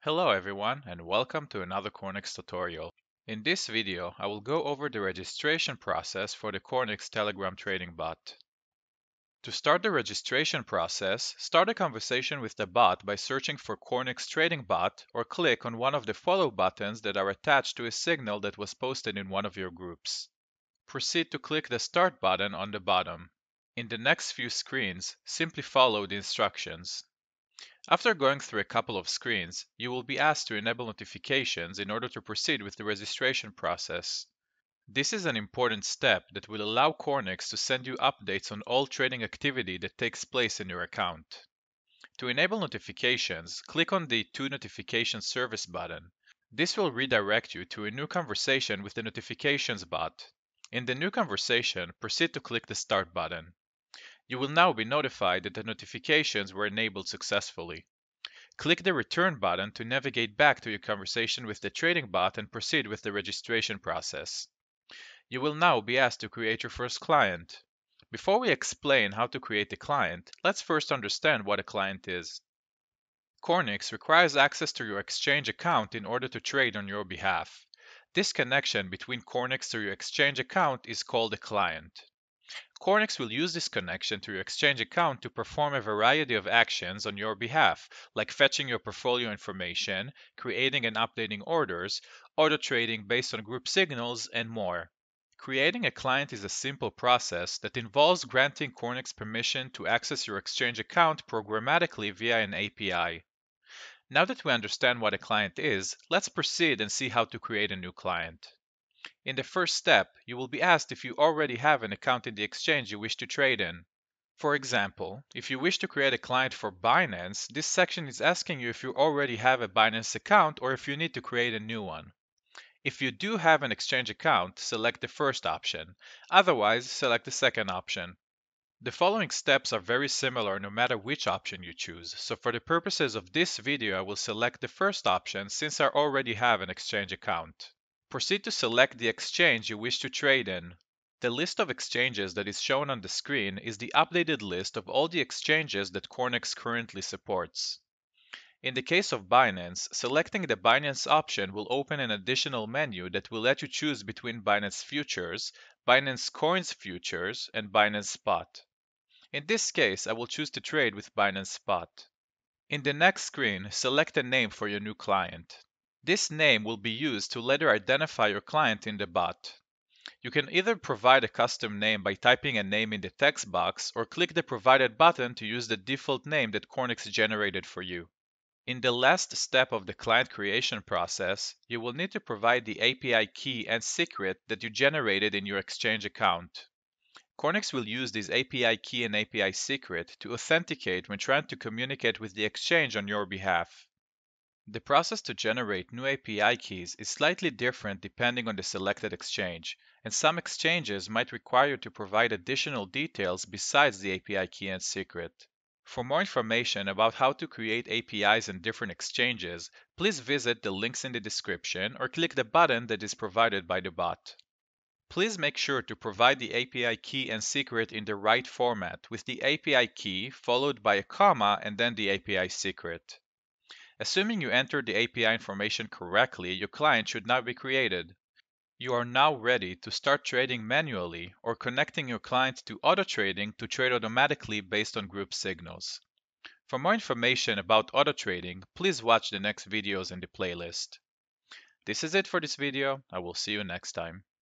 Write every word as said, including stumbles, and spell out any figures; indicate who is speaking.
Speaker 1: Hello everyone and welcome to another Cornix tutorial. In this video, I will go over the registration process for the Cornix Telegram trading bot. To start the registration process, start a conversation with the bot by searching for Cornix Trading Bot or click on one of the follow buttons that are attached to a signal that was posted in one of your groups. Proceed to click the Start button on the bottom. In the next few screens, simply follow the instructions. After going through a couple of screens, you will be asked to enable notifications in order to proceed with the registration process. This is an important step that will allow Cornix to send you updates on all trading activity that takes place in your account. To enable notifications, click on the To Notification Service button. This will redirect you to a new conversation with the notifications bot. In the new conversation, proceed to click the Start button. You will now be notified that the notifications were enabled successfully. Click the Return button to navigate back to your conversation with the trading bot and proceed with the registration process. You will now be asked to create your first client. Before we explain how to create a client, let's first understand what a client is. Cornix requires access to your exchange account in order to trade on your behalf. This connection between Cornix to your exchange account is called a client. Cornix will use this connection to your exchange account to perform a variety of actions on your behalf, like fetching your portfolio information, creating and updating orders, auto trading based on group signals, and more. Creating a client is a simple process that involves granting Cornix permission to access your exchange account programmatically via an A P I. Now that we understand what a client is, let's proceed and see how to create a new client. In the first step, you will be asked if you already have an account in the exchange you wish to trade in. For example, if you wish to create a client for Binance, this section is asking you if you already have a Binance account or if you need to create a new one. If you do have an exchange account, select the first option. Otherwise, select the second option. The following steps are very similar no matter which option you choose, so for the purposes of this video I will select the first option since I already have an exchange account. Proceed to select the exchange you wish to trade in. The list of exchanges that is shown on the screen is the updated list of all the exchanges that Cornix currently supports. In the case of Binance, selecting the Binance option will open an additional menu that will let you choose between Binance Futures, Binance Coins Futures, and Binance Spot. In this case, I will choose to trade with Binance Spot. In the next screen, select a name for your new client. This name will be used to later identify your client in the bot. You can either provide a custom name by typing a name in the text box or click the provided button to use the default name that Cornix generated for you. In the last step of the client creation process, you will need to provide the A P I key and secret that you generated in your exchange account. Cornix will use this A P I key and A P I secret to authenticate when trying to communicate with the exchange on your behalf. The process to generate new A P I keys is slightly different depending on the selected exchange, and some exchanges might require you to provide additional details besides the A P I key and secret. For more information about how to create A P Is in different exchanges, please visit the links in the description or click the button that is provided by the bot. Please make sure to provide the A P I key and secret in the right format, with the A P I key followed by a comma and then the A P I secret. Assuming you entered the A P I information correctly, your client should now be created. You are now ready to start trading manually or connecting your client to auto trading to trade automatically based on group signals. For more information about auto trading, please watch the next videos in the playlist. This is it for this video. I will see you next time.